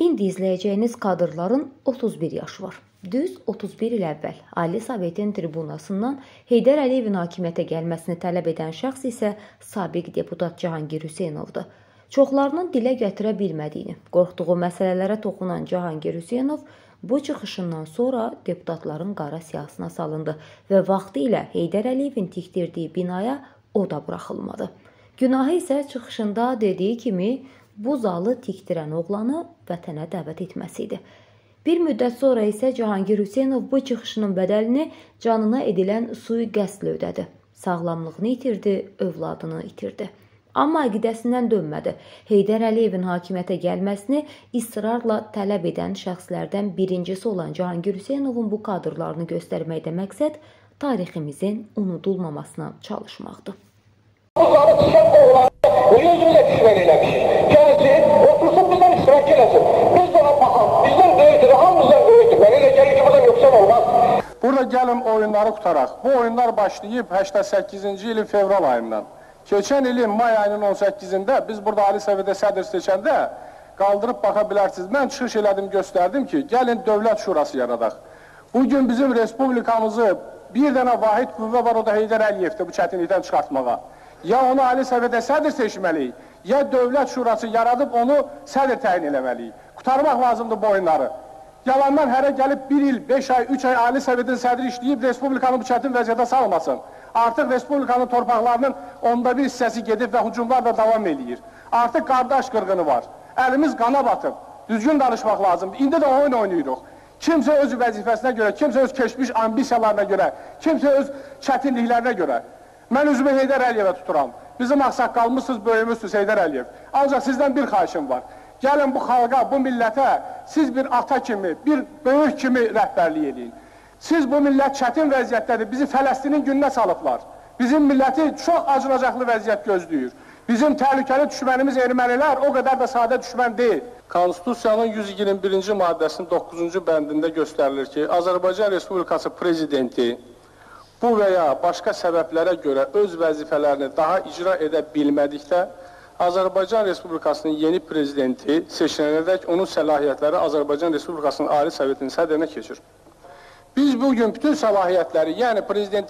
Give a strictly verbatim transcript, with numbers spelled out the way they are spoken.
İndi izləyəcəyiniz kadrların otuz bir yaşı var. Düz otuz bir il əvvəl Ali Sovetin tribunasından Heydər Əliyevin hakimiyyətə gəlməsini tələb edən şəxs isə sabiq deputat Cahangir Hüseynovdur. Çoxlarının dilə gətirə bilmədiyini, qorxduğu məsələlərə toxunan Cahangir Hüseynov bu çıxışından sonra deputatların qara siyahısına salındı və vaxtı ilə Heydər Əliyevin tikdirdiyi binaya o da buraxılmadı. Günahı isə çıxışında dediyi kimi bu zalı tikdirən oğlanı vətənə dəvət etməsi idi. Bir müddət sonra isə Cahangir Hüseynov bu çıxışının bədəlini canına edilən sui-qəsdlə ödədi. Sağlamlığını itirdi, övladını itirdi. Amma əqidəsindən dönmədi. Heydər Əliyevin hakimiyyətə gəlməsini israrla tələb edən şəxslərdən birincisi olan Cahangir Hüseynovun bu kadrlarını göstərməkdə məqsəd tariximizin unudulmamasına çalışmaqdır. Yüzümüze düşman eləmişik. Gəlsin, otursun bizden iştirak eləsin. Biz de ona baxalım. Bizden böyüdür, hamımızdan böyüdür. Ben elə gəlir ki, buradan yoksan olmaz. Burada gəlin oyunları qutaraq. Bu oyunlar başlayıb səksən səkkizinci ilin fevral ayından. Keçən ilin may ayının on səkkizində biz burada Ali Sovetə sədr seçəndə qaldırıb baxa bilərsiniz. Mən çıxış elədim, göstərdim ki, gəlin dövlət şurası yaradaq. Bugün bizim respublikamızı bir dənə vahid qüvvə var, o da Heydər Əliyevdir bu çətinlikdən çıxartmağa. Ya onu Ali Sovetə sədr seçməliyik, ya dövlət şurası yaradıb onu sədr təyin eləməliyik. Qutarmaq lazımdır bu oyunları. Yalandan hərə gəlib bir il, beş ay, üç ay Ali Sovetin sədri işləyib Respublikanı bu çətin vəziyyətə salmasın. Artıq Respublikanın torpaqlarının onda bir hissəsi gedib və hücumlar da davam edir. Artıq qardaş qırğını var. Əlimiz qana batıb. Düzgün danışmaq lazımdır. İndi də oyun oynayırıq. Kimsə öz vəzifəsinə görə, kimsə öz keçmiş ambisiyalarına görə, kimsə öz çətinliklərinə görə. Mən üzümü Heydər Əliyevə tuturam. Bizim ağsaqqalımızsınız, böyümüzsünüz Heydər Əliyev. Ancaq sizdən bir xahişim var. Gəlin bu xalqa, bu millətə siz bir ata kimi, bir böyük kimi rəhbərlik edin. Siz bu millət çətin vəziyyətdədir. Bizi Fələstinin gününə salıblar. Bizim milləti çox acınacaqlı vəziyyət gözləyir. Bizim təhlükəli düşmənimiz ermənilər o qədər də sadə düşmən deyil. Konstitusiyanın yüz iyirmi birinci maddəsinin doqquzuncu bəndində göstərilir ki, Azərbaycan Respublikası prezidenti bu və ya başqa səbəblərə görə öz vəzifələrini daha icra edə bilmədikdə, Azərbaycan Respublikasının yeni prezidenti seçilənədək onun səlahiyyətləri Azərbaycan Respublikasının Ali Sovetinin sədrinə keçir. Biz bugün bütün səlahiyyətləri, yəni prezident